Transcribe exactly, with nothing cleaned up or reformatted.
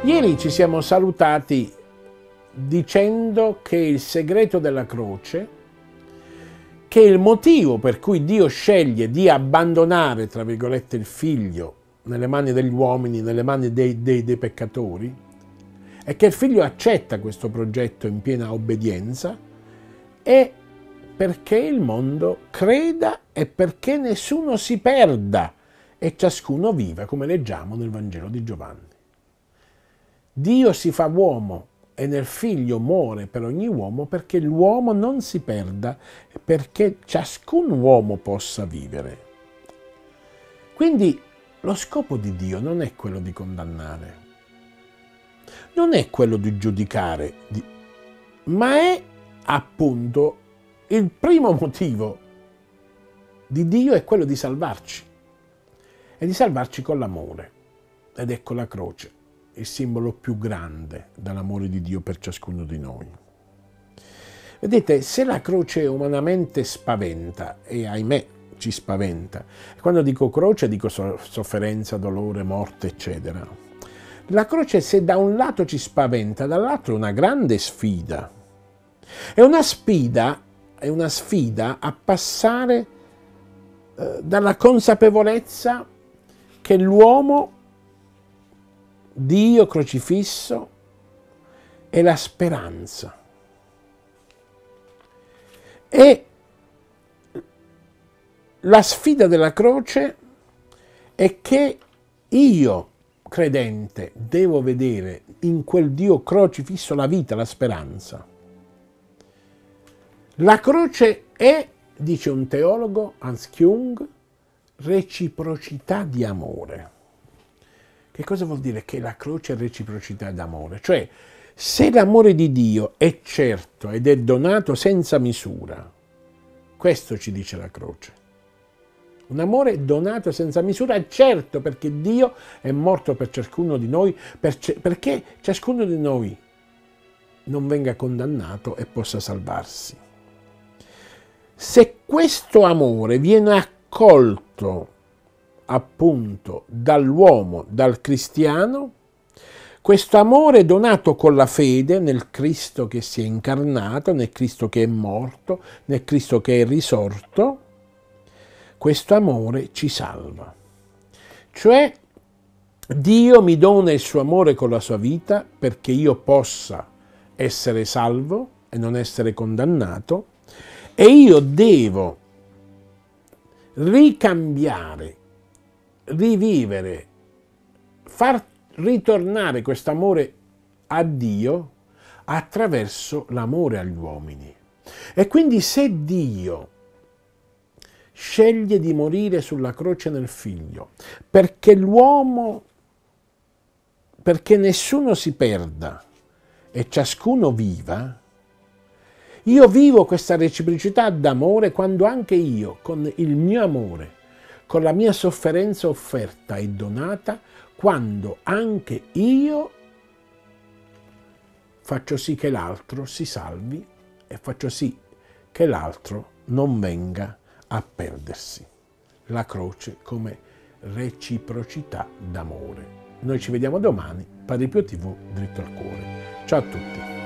Ieri ci siamo salutati dicendo che il segreto della croce, che il motivo per cui Dio sceglie di abbandonare, tra virgolette, il figlio nelle mani degli uomini, nelle mani dei, dei, dei peccatori, è che il figlio accetta questo progetto in piena obbedienza e perché il mondo creda e perché nessuno si perda e ciascuno viva, come leggiamo nel Vangelo di Giovanni. Dio si fa uomo e nel figlio muore per ogni uomo perché l'uomo non si perda e perché ciascun uomo possa vivere. Quindi lo scopo di Dio non è quello di condannare, non è quello di giudicare, ma è appunto il primo motivo di Dio è quello di salvarci e di salvarci con l'amore. Ed ecco la croce, il simbolo più grande dell'amore di Dio per ciascuno di noi. Vedete, se la croce umanamente spaventa, e ahimè ci spaventa, quando dico croce dico sofferenza, dolore, morte, eccetera, la croce se da un lato ci spaventa, dall'altro è una grande sfida. È una sfida, è una sfida a passare eh, dalla consapevolezza che l'uomo, Dio crocifisso, è la speranza. E la sfida della croce è che io, credente, devo vedere in quel Dio crocifisso la vita, la speranza. La croce è, dice un teologo, Hans Küng, reciprocità di amore. Che cosa vuol dire che la croce è reciprocità d'amore? Cioè, se l'amore di Dio è certo ed è donato senza misura, questo ci dice la croce. Un amore donato senza misura, certo, perché Dio è morto per ciascuno di noi, perché ciascuno di noi non venga condannato e possa salvarsi. Se questo amore viene accolto appunto dall'uomo, dal cristiano, questo amore donato con la fede nel Cristo che si è incarnato, nel Cristo che è morto, nel Cristo che è risorto, questo amore ci salva. Cioè Dio mi dona il suo amore con la sua vita perché io possa essere salvo e non essere condannato, e io devo ricambiare, rivivere, far ritornare questo amore a Dio attraverso l'amore agli uomini. E quindi se Dio sceglie di morire sulla croce nel figlio perché l'uomo, perché nessuno si perda e ciascuno viva, io vivo questa reciprocità d'amore quando anche io, con il mio amore, con la mia sofferenza offerta e donata, quando anche io faccio sì che l'altro si salvi e faccio sì che l'altro non venga a perdersi. La croce come reciprocità d'amore. Noi ci vediamo domani, Padre Pio tivù, dritto al cuore. Ciao a tutti.